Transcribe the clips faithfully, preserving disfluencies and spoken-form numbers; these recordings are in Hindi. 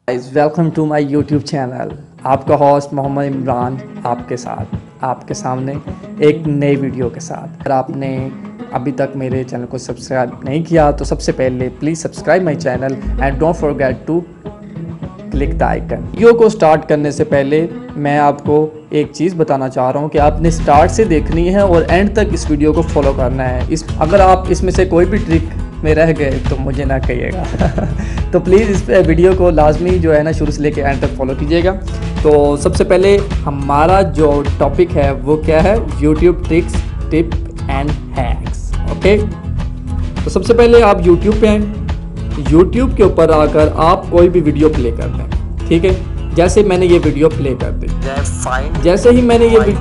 Guys welcome to my YouTube channel. आपका होस्ट मोहम्मद इमरान आपके साथ आपके सामने एक नई वीडियो के साथ। अगर आपने अभी तक मेरे चैनल को सब्सक्राइब नहीं किया तो सबसे पहले please subscribe my channel and don't forget to click the icon. Video को स्टार्ट करने से पहले मैं आपको एक चीज़ बताना चाह रहा हूँ कि आपने स्टार्ट से देखनी है और एंड तक इस वीडियो को फॉलो करना है। इस अगर आप इसमें से कोई भी ट्रिक में रह गए तो मुझे ना कहिएगा तो प्लीज़ इस वीडियो को लाजमी जो है ना शुरू से लेकर एंड तक फॉलो कीजिएगा। तो सबसे पहले हमारा जो टॉपिक है वो क्या है, YouTube tricks tip and hacks. Okay, तो सबसे पहले आप यूट्यूब पे हैं। यूट्यूब के ऊपर आकर आप कोई भी वीडियो प्ले कर दें, ठीक है। जैसे मैंने ये वीडियो प्ले कर दी, जैसे ही मैंने ये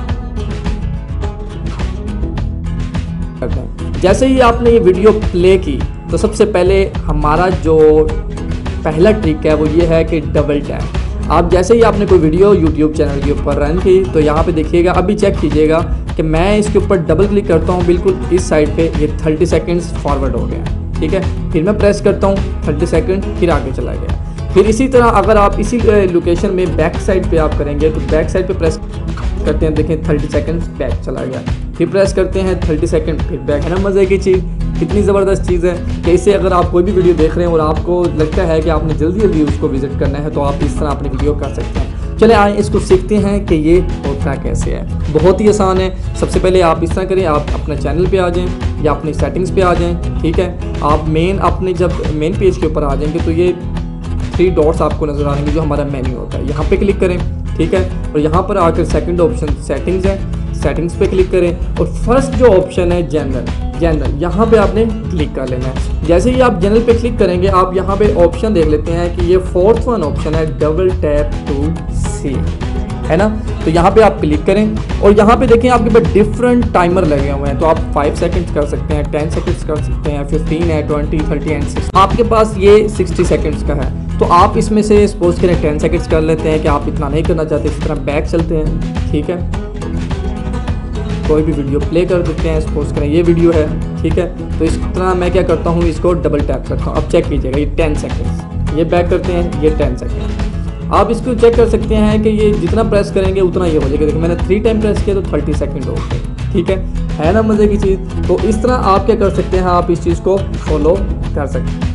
जैसे ही आपने ये वीडियो प्ले की तो सबसे पहले हमारा जो पहला ट्रिक है वो ये है कि डबल टैप। आप जैसे ही आपने कोई वीडियो यूट्यूब चैनल के ऊपर रन की तो यहाँ पे देखिएगा, अभी चेक कीजिएगा कि मैं इसके ऊपर डबल क्लिक करता हूँ, बिल्कुल इस साइड पे ये थर्टी सेकंड्स फॉरवर्ड हो गया, ठीक है। फिर मैं प्रेस करता हूँ, थर्टी सेकंड फिर आगे चला गया। फिर इसी तरह अगर आप इसी लोकेशन में बैक साइड पे आप करेंगे तो बैक साइड पे प्रेस करते हैं, देखें थर्टी सेकंड बैक चला गया। फिर प्रेस करते हैं थर्टी सेकंड फिर बैक। है ना मज़े की चीज़, कितनी ज़बरदस्त चीज़ है कि इससे अगर आप कोई भी वीडियो देख रहे हैं और आपको लगता है कि आपने जल्दी जल्दी उसको विजिट करना है तो आप इस तरह अपनी वीडियो कर सकते हैं। चले आए इसको सीखते हैं कि ये होता कैसे है। बहुत ही आसान है। सबसे पहले आप इस तरह करें, आप अपने चैनल पे आ जाएं या अपनी सेटिंग्स पे आ जाएं, ठीक है। आप मेन अपने जब मेन पेज के ऊपर आ जाएंगे तो ये थ्री डॉट्स आपको नज़र आएंगे जो हमारा मेन्यू होता है, यहाँ पे क्लिक करें, ठीक है। और यहाँ पर आकर सेकंड ऑप्शन सेटिंग्स है, सेटिंग्स पे क्लिक करें और फर्स्ट जो ऑप्शन है जनरल जनरल यहाँ पे आपने क्लिक कर लेना है। जैसे ही आप जनरल पे क्लिक करेंगे आप यहाँ पे ऑप्शन देख लेते हैं कि ये फोर्थ वन ऑप्शन है डबल टैप टू सी, है ना। तो यहाँ पे आप क्लिक करें और यहाँ पे देखें आपके पास डिफरेंट टाइमर लगे हुए हैं। तो आप फाइव सेकंड्स कर सकते हैं, टेन सेकंड्स कर सकते हैं, फिफ्टीन है, ट्वेंटी, थर्टी एंड सिक्सटी। आपके पास ये सिक्सटी सेकंड्स का है तो आप इसमें से सपोज करें टेन सेकंड्स कर लेते हैं कि आप इतना नहीं करना चाहते। इस तरह बैक चलते हैं, ठीक है। कोई भी वीडियो प्ले कर देते हैं, सपोज करें ये वीडियो है, ठीक है। तो इस तरह मैं क्या करता हूँ, इसको डबल टैप करता हूँ। अब चेक कीजिएगा ये टेन सेकंड्स, ये बैक करते हैं, ये टेन सेकंड। आप इसको चेक कर सकते हैं कि ये जितना प्रेस करेंगे उतना ये हो जाएगा। देखिए मैंने थ्री टाइम प्रेस किया तो थर्टी सेकंड हो गए, ठीक है। है ना मज़े की चीज़। तो इस तरह आप क्या कर सकते हैं, आप इस चीज़ को फॉलो कर सकते हैं।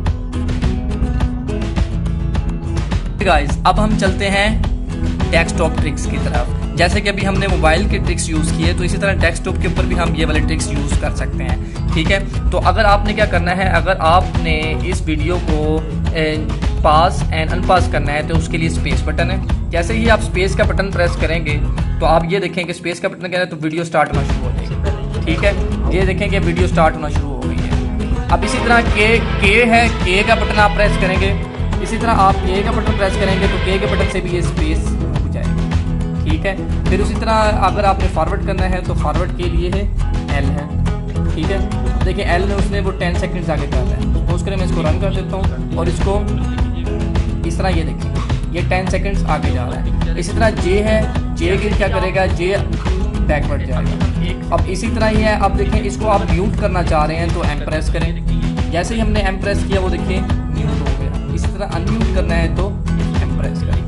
गाइस अब हम चलते हैं डेस्कटॉप ट्रिक्स की तरफ। जैसे कि अभी हमने मोबाइल के ट्रिक्स यूज़ किए तो इसी तरह डेस्कटॉप के ऊपर भी हम ये वाले ट्रिक्स यूज़ कर सकते हैं, ठीक है। तो अगर आपने क्या करना है, अगर आपने इस वीडियो को पास एंड अनपास करना है तो उसके लिए स्पेस बटन है। जैसे ही आप स्पेस का बटन प्रेस करेंगे तो आप ये देखें कि स्पेस का बटन क्या है तो वीडियो स्टार्ट होना शुरू हो जाएगी, ठीक है। ये देखें कि वीडियो स्टार्ट होना शुरू हो गई है। अब इसी तरह के के है, के का बटन आप प्रेस करेंगे, इसी तरह आप के का बटन प्रेस करेंगे तो के के बटन से भी ये स्पेस हो जाएगी, ठीक है। फिर उसी तरह अगर आपने फॉरवर्ड करना है तो फॉरवर्ड के लिए है एल है, ठीक है। देखिए एल में उसने वो टेन सेकंड्स आगे कर रहा है। सपोज करें मैं इसको रन कर देता हूँ और इसको इस तरह ये देखिए ये टेन सेकंड्स आगे जा रहा है। इसी तरह जे है, जे गिर क्या करेगा, जे बैकवर्ड जाएगा। अब इसी तरह ही है, अब देखें इसको आप म्यूट करना चाह रहे हैं तो एम प्रेस करें। जैसे ही हमने एम प्रेस किया वो देखिए म्यूट हो गया। इसी तरह अनम्यूट करना है तो एम प्रेस करें,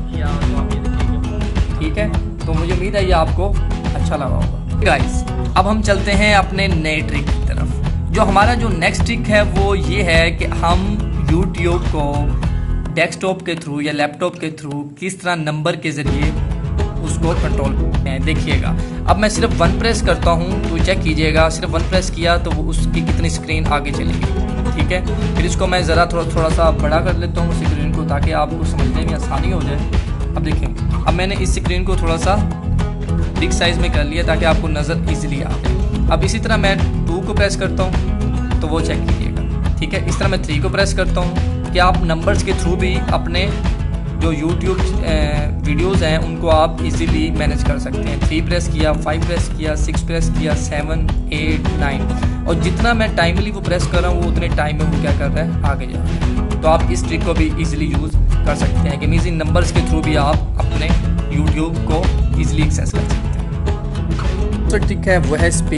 ठीक है। तो मुझे उम्मीद है ये आपको अच्छा लगा होगा। गाइस अब हम चलते हैं अपने नए ट्रिक की तरफ। जो हमारा जो नेक्स्ट ट्रिक है वो ये है कि हम यूट्यूब को डेस्कटॉप के थ्रू या लैपटॉप के थ्रू किस तरह नंबर के ज़रिए उसको कंट्रोल करते हैं। देखिएगा अब मैं सिर्फ वन प्रेस करता हूँ तो चेक कीजिएगा, सिर्फ वन प्रेस किया तो वो उसकी कितनी स्क्रीन आगे चलेगी, ठीक है। फिर इसको मैं ज़रा थोड़ा थोड़ा सा बड़ा कर लेता हूँ स्क्रीन को ताकि आपको समझने में आसानी हो जाए। अब देखें अब मैंने इस स्क्रीन को थोड़ा सा बिग साइज़ में कर लिया ताकि आपको नज़र ईजिली आ जाए। अब इसी तरह मैं टू को प्रेस करता हूँ तो वो चेक कीजिएगा, ठीक है। इस तरह मैं थ्री को प्रेस करता हूँ कि आप नंबर्स के थ्रू भी अपने जो यूट्यूब वीडियोस हैं उनको आप इजीली मैनेज कर सकते हैं। थ्री प्रेस किया, फाइव प्रेस किया, सिक्स प्रेस किया, सेवन, एट, नाइन, और जितना मैं टाइमली वो प्रेस कर रहा हूँ वो उतने टाइम में वो क्या कर रहा है आगे जा रहा है। तो आप इस ट्रिक को भी इजीली यूज़ कर सकते हैं कि मीन्स इन नंबर्स के थ्रू भी आप अपने यूट्यूब को ईजिली एक्सेस कर सकते हैं। तो ट्रिक है वो है स्पीड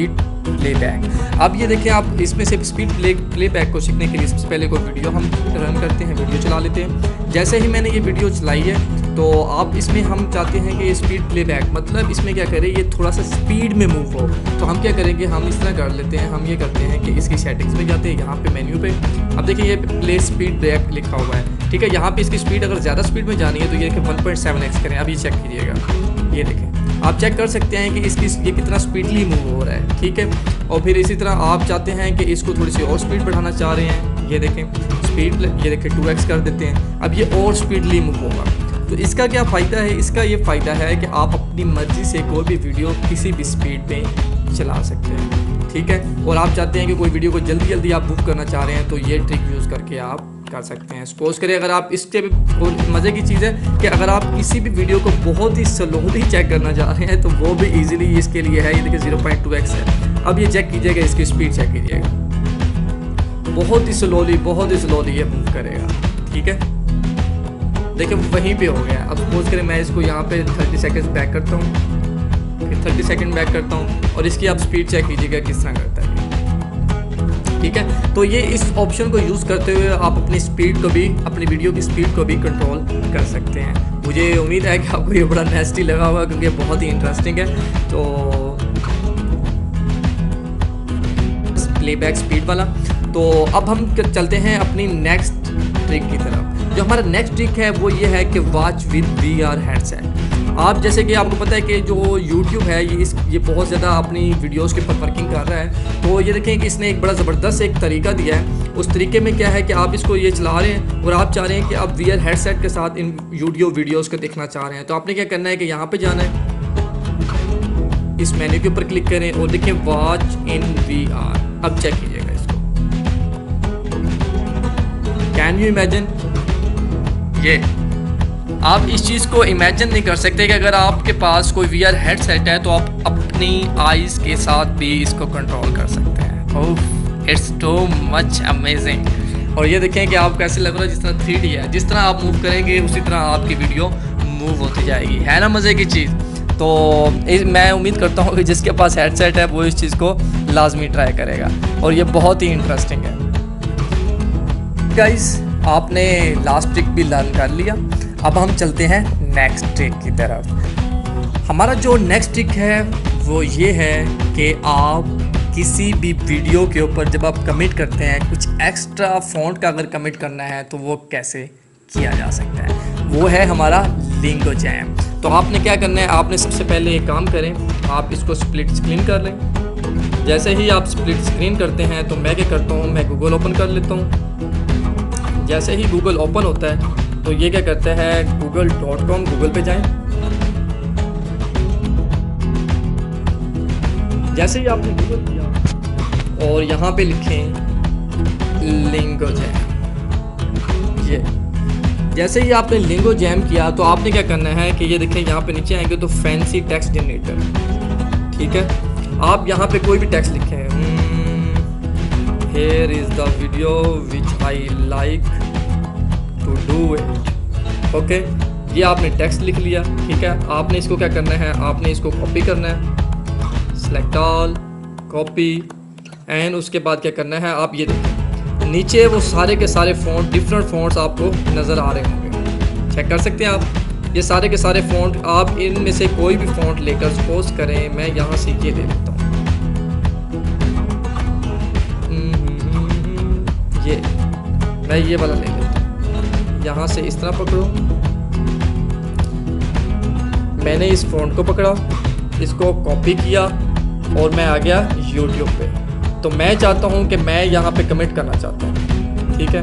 प्लेबैक। अब ये देखें, आप इसमें से स्पीड प्ले प्लेबैक को सीखने के लिए सबसे पहले कोई वीडियो हम रन करते हैं, वीडियो चला लेते हैं। जैसे ही मैंने ये वीडियो चलाई है तो आप इसमें हम चाहते हैं कि स्पीड प्लेबैक मतलब इसमें क्या करें, ये थोड़ा सा स्पीड में मूव हो। तो हम क्या करेंगे, हम इस तरह कर लेते हैं, हम ये करते हैं कि इसकी सेटिंग्स में जाते हैं, यहाँ पे मेन्यू पे अब देखिए ये प्ले स्पीड बैक लिखा हुआ है, ठीक है। यहाँ पे इसकी स्पीड अगर ज़्यादा स्पीड में जानी है तो ये कि वन पॉइंट सेवन एक्स करें। अब ये चेक कीजिएगा, ये देखें, आप चेक कर सकते हैं कि इसकी ये कितना स्पीडली मूव हो रहा है, ठीक है। और फिर इसी तरह आप चाहते हैं कि इसको थोड़ी सी और स्पीड बढ़ाना चाह रहे हैं, ये देखें स्पीड, ये देखें टू एक्स कर देते हैं, अब ये और स्पीडली मूव होगा। तो इसका क्या फ़ायदा है, इसका ये फ़ायदा है कि आप अपनी मर्ज़ी से कोई भी वीडियो किसी भी स्पीड पे चला सकते हैं, ठीक है। और आप चाहते हैं कि कोई वीडियो को जल्दी जल्दी आप मूव करना चाह रहे हैं तो ये ट्रिक यूज़ करके आप कर सकते हैं। सपोज करें अगर आप इसके भी मज़े की चीज़ है कि अगर आप किसी भी वीडियो को बहुत ही स्लोली चेक करना चाह रहे हैं तो वो भी ईजिली इसके लिए है। ये देखिए ज़ीरो पॉइंट टू एक्स है। अब ये चेक कीजिएगा, इसकी स्पीड चेक कीजिएगा, बहुत ही स्लोली बहुत ही स्लोली ये मूव करेगा, ठीक है। देखिए वहीं पे हो गया। अब सपोज करें मैं इसको यहाँ पे थर्टी सेकेंड्स बैक करता हूँ, फिर थर्टी सेकेंड बैक करता हूँ और इसकी आप स्पीड चेक कीजिएगा किस तरह करता है, ठीक है। तो ये इस ऑप्शन को यूज़ करते हुए आप अपनी स्पीड को भी, अपनी वीडियो की स्पीड को भी कंट्रोल कर सकते हैं। मुझे उम्मीद है कि आपको ये बड़ा नेस्टी लगा होगा क्योंकि बहुत ही इंटरेस्टिंग है। तो प्लेबैक स्पीड वाला। तो अब हम चलते हैं अपनी नेक्स्ट ट्रिक की तरफ। जो हमारा नेक्स्ट ट्रिक है वो ये है कि watch with V R headset. आप जैसे कि आपको पता है कि जो YouTube है ये इस ये बहुत ज़्यादा अपनी वीडियोस के ऊपर वर्किंग कर रहा है। तो ये देखें कि इसने एक बड़ा ज़बरदस्त एक तरीका दिया है। उस तरीके में क्या है कि आप इसको ये चला रहे हैं और आप चाह रहे हैं कि आप वी आर हेडसेट के साथ इन यूट्यूब वीडियोज़ को देखना चाह रहे हैं। तो आपने क्या करना है कि यहाँ पर जाना है, इस मेन्यू के ऊपर क्लिक करें और देखिए वॉच इन वी आर। अब चेक कीजिएगा इसको, कैन यू इमेजिन, ये आप इस चीज़ को इमेजिन नहीं कर सकते कि अगर आपके पास कोई वी आर हेडसेट है तो आप अपनी आईज़ के साथ भी इसको कंट्रोल कर सकते हैं। Oh, it's too much amazing. और ये देखें कि आप कैसे लग रहा है जिस तरह थ्री डी है, जिस तरह आप मूव करेंगे उसी तरह आपकी वीडियो मूव होती जाएगी, है ना मज़े की चीज़। तो इस, मैं उम्मीद करता हूँ कि जिसके पास हेडसेट है वो इस चीज़ को लाजमी ट्राई करेगा और ये बहुत ही इंटरेस्टिंग है। गाइस, आपने लास्ट ट्रिक भी लर्न कर लिया। अब हम चलते हैं नेक्स्ट ट्रिक की तरफ। हमारा जो नेक्स्ट ट्रिक है वो ये है कि आप किसी भी वीडियो के ऊपर जब आप कमिट करते हैं, कुछ एक्स्ट्रा फॉन्ट का अगर कमिट करना है तो वो कैसे किया जा सकता है, वो है हमारा लिंगो जैम। तो आपने क्या करना है, आपने सबसे पहले एक काम करें, आप इसको स्प्लिट स्क्रीन कर लें। जैसे ही आप स्प्लिट स्क्रीन करते हैं तो मैं क्या करता हूँ, मैं गूगल ओपन कर लेता हूँ। जैसे ही गूगल ओपन होता है तो ये क्या करता है, गूगल डॉट कॉम, गूगल पे जाएं। जैसे ही आपने गूगल किया और यहाँ पे लिखें लिंगो जैम, ये जैसे ही आपने लिंगो जैम किया तो आपने क्या करना है कि ये देखें यहाँ पे नीचे आएंगे तो फैंसी टेक्स्ट जनरेटर, ठीक है। आप यहाँ पे कोई भी टेक्स्ट लिखें, Here is the video which I like to do it, okay. ये आपने टेक्स्ट लिख लिया, ठीक है। आपने इसको क्या करना है, आपने इसको कॉपी करना है, सेलेक्ट ऑल, कॉपी, एंड उसके बाद क्या करना है, आप ये देखिए नीचे वो सारे के सारे फ़ॉन्ट, डिफरेंट फ़ॉन्ट्स आपको नज़र आ रहे होंगे, चेक कर सकते हैं आप। ये सारे के सारे फ़ॉन्ट, आप इनमें से कोई भी फ़ॉन्ट लेकर, सपोज करें मैं यहाँ से ये ले लेता हूँ, ये मैं ये वाला ले लेता हूँ। यहाँ से इस तरह पकड़ो, मैंने इस फ़ॉन्ट को पकड़ा, इसको कॉपी किया और मैं आ गया यूट्यूब पे। तो मैं चाहता हूँ कि मैं यहाँ पे कमिट करना चाहता हूँ, ठीक है।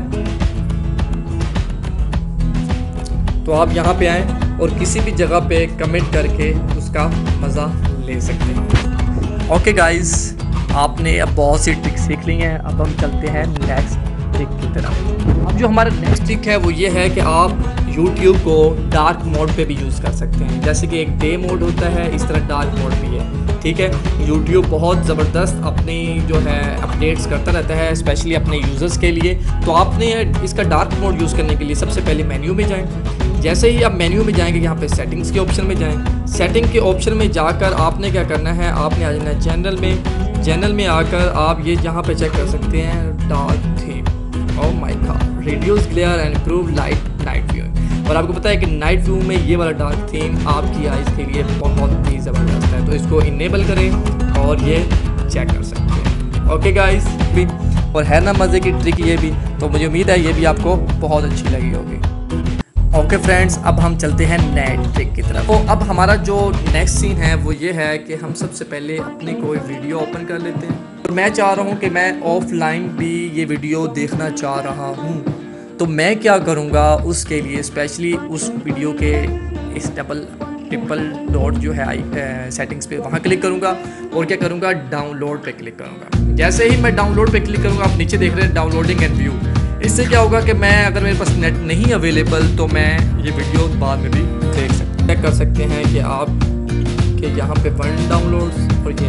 तो आप यहाँ पे आएँ और किसी भी जगह पे कमिट करके उसका मज़ा ले सकते हैं। ओके गाइस, आपने अब बहुत सी ट्रिक सीख ली हैं। अब हम चलते हैं नेक्स्ट ट्रिक की तरफ। अब जो हमारा नेक्स्ट ट्रिक है वो ये है कि आप YouTube को डार्क मोड पे भी यूज़ कर सकते हैं। जैसे कि एक डे मोड होता है, इस तरह डार्क मोड भी है, ठीक है। YouTube बहुत ज़बरदस्त अपनी जो है अपडेट्स करता रहता है, स्पेशली अपने यूज़र्स के लिए। तो आपने इसका डार्क मोड यूज़ करने के लिए सबसे पहले मेन्यू में जाएं। जैसे ही आप मेन्यू में जाएंगे, यहाँ पे सेटिंग्स के ऑप्शन में जाएं। सेटिंग के ऑप्शन में जाकर आपने क्या करना है, आपने आ जाना है जनरल में। चैनल में आकर आप ये यहाँ पे चेक कर सकते हैं dark theme. Oh my god, reduce glare and improve light night view. और आपको पता है कि नाइट व्यू में ये वाला डार्क थीम आपकी आइज़ के लिए बहुत ही ज़बरदस्त है, तो इसको इनेबल करें और ये चेक कर सकते हैं। ओके गाइस, भी और है ना मज़े की ट्रिक ये भी, तो मुझे उम्मीद है ये भी आपको बहुत अच्छी लगी होगी। ओके फ्रेंड्स, अब हम चलते हैं नए ट्रिक की तरफ। तो अब हमारा जो नेक्स्ट सीन है वो ये है कि हम सबसे पहले अपनी कोई वीडियो ओपन कर लेते हैं। और मैं चाह रहा हूँ कि मैं ऑफलाइन भी ये वीडियो देखना चाह रहा हूँ, तो मैं क्या करूँगा उसके लिए स्पेशली उस वीडियो के इस डबल ट्रिपल डॉट जो है आई सेटिंग्स पे वहाँ क्लिक करूँगा और क्या करूँगा, डाउनलोड पे क्लिक करूँगा। जैसे ही मैं डाउनलोड पे क्लिक करूँगा, आप नीचे देख रहे हैं डाउनलोडिंग एंड व्यू। इससे क्या होगा कि मैं अगर मेरे पास नेट नहीं अवेलेबल तो मैं ये वीडियो बाद में भी देख सकता चेक कर सकते हैं कि आप कि यहाँ पे वन डाउनलोड्स और ये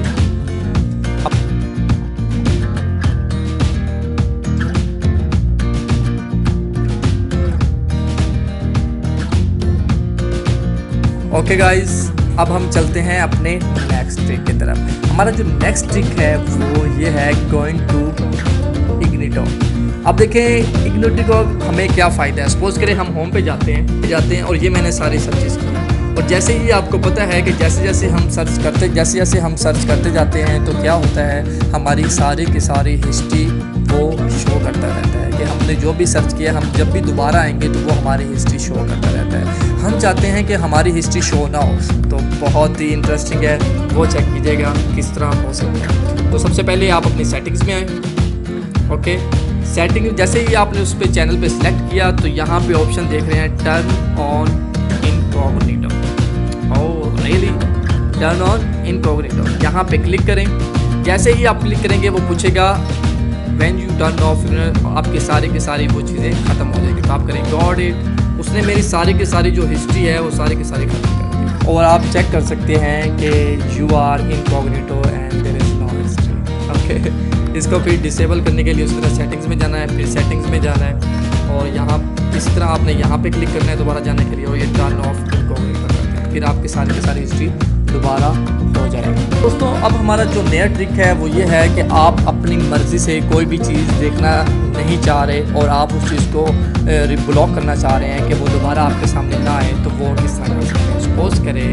ओके गाइस, अब हम चलते हैं अपने नेक्स्ट ट्रिक की तरफ। हमारा जो नेक्स्ट ट्रिक है वो ये है गोइंग टू इग्निटो। अब देखें इग्निटो का हमें क्या फ़ायदा है। सपोज़ करें हम होम पे जाते हैं जाते हैं और ये मैंने सारी सर्चेस की, और जैसे ही आपको पता है कि जैसे जैसे हम सर्च करते जैसे जैसे हम सर्च करते जाते हैं तो क्या होता है, हमारी सारी की सारी हिस्ट्री वो शो करता रहता है कि हमने जो भी सर्च किया, हम जब भी दोबारा आएंगे तो वो हमारी हिस्ट्री शो करता रहता है। हम चाहते हैं कि हमारी हिस्ट्री शो ना हो, तो बहुत ही इंटरेस्टिंग है, वो चेक कीजिएगा किस तरह हो सकता है। तो सबसे पहले आप अपनी सेटिंग्स में आए। ओके, सेटिंग जैसे ही आपने उस पर चैनल पे सिलेक्ट किया तो यहाँ पे ऑप्शन देख रहे हैं turn on incognito. Oh really, turn on incognito, यहाँ पे क्लिक करें। जैसे ही आप क्लिक करेंगे वो पूछेगा व्हेन यू टर्न ऑफ, आपके सारी की सारी वो चीज़ें ख़त्म हो जाएगी। तो आप करें गॉट इट, उसने मेरी सारी की सारी जो हिस्ट्री है वो सारी की सारी खत्म कर दी। और आप चेक कर सकते हैं कि you are incognito and there is no history. Okay, इसको फिर डिसेबल करने के लिए उस तरह सेटिंग्स में जाना है, फिर सेटिंग्स में जाना है और यहाँ इस तरह आपने यहाँ पे क्लिक करना है दोबारा जाने के लिए, और ये टर्न ऑफ इनकॉग्निटो करते हैं, फिर आपकी सारी की सारी हिस्ट्री दोबारा हो जाएगी। दोस्तों, अब हमारा जो नया ट्रिक है वो ये है कि आप अपनी मर्ज़ी से कोई भी चीज़ देखना नहीं चाह रहे और आप उस चीज़ को ब्लॉक करना चाह रहे हैं कि वो दोबारा आपके सामने ना आए, तो वो किस तरह कर सकते हैं। सपोज करें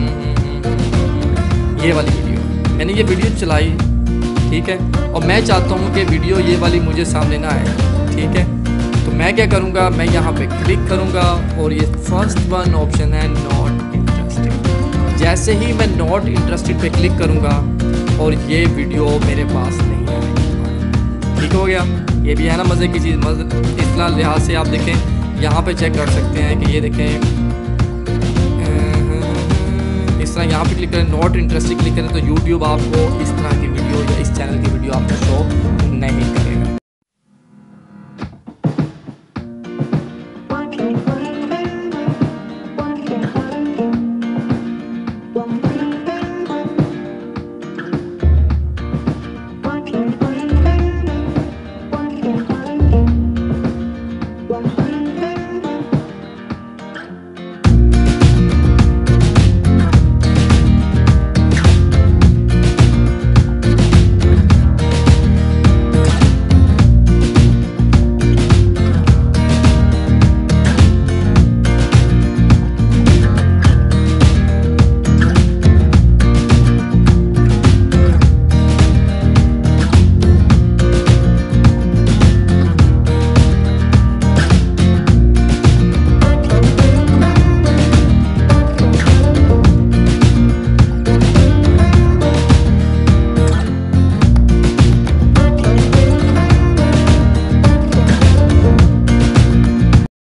ये वाली वीडियो, मैंने ये वीडियो चलाई, ठीक है, और मैं चाहता हूँ कि वीडियो ये वाली मुझे सामने ना आए, ठीक है, तो मैं क्या करूँगा, मैं यहाँ पे क्लिक करूँगा और ये फर्स्ट वन ऑप्शन है नॉट इंटरेस्टेड। जैसे ही मैं नॉट इंटरेस्टेड पे क्लिक करूँगा और ये वीडियो मेरे पास नहीं आएगी। ठीक हो गया, ये भी है ना मज़े की चीज़। मज़े इस लिहाज से आप देखें, यहाँ पे चेक कर सकते हैं कि ये देखें इस तरह यहाँ पे क्लिक करें, नॉट इंटरेस्टेड क्लिक करें तो यूट्यूब आपको इस तरह की वीडियो या इस चैनल की वीडियो आपको शो